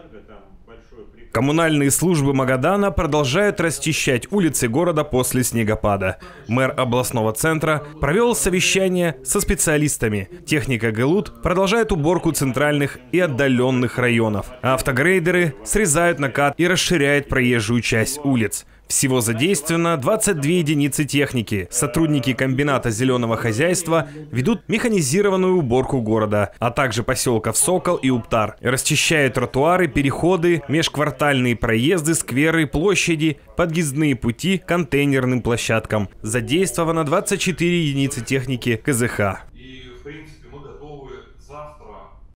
Коммунальные службы Магадана продолжают расчищать улицы города после снегопада. Мэр областного центра провел совещание со специалистами. Техника ГЛУТ продолжает уборку центральных и отдаленных районов. Автогрейдеры срезают накат и расширяют проезжую часть улиц. Всего задействовано 22 единицы техники. Сотрудники комбината зеленого хозяйства ведут механизированную уборку города, а также поселков Сокол и Уптар. Расчищают тротуары, переходы, межквартальные проезды, скверы, площади, подъездные пути к контейнерным площадкам. Задействовано 24 единицы техники КЗХ.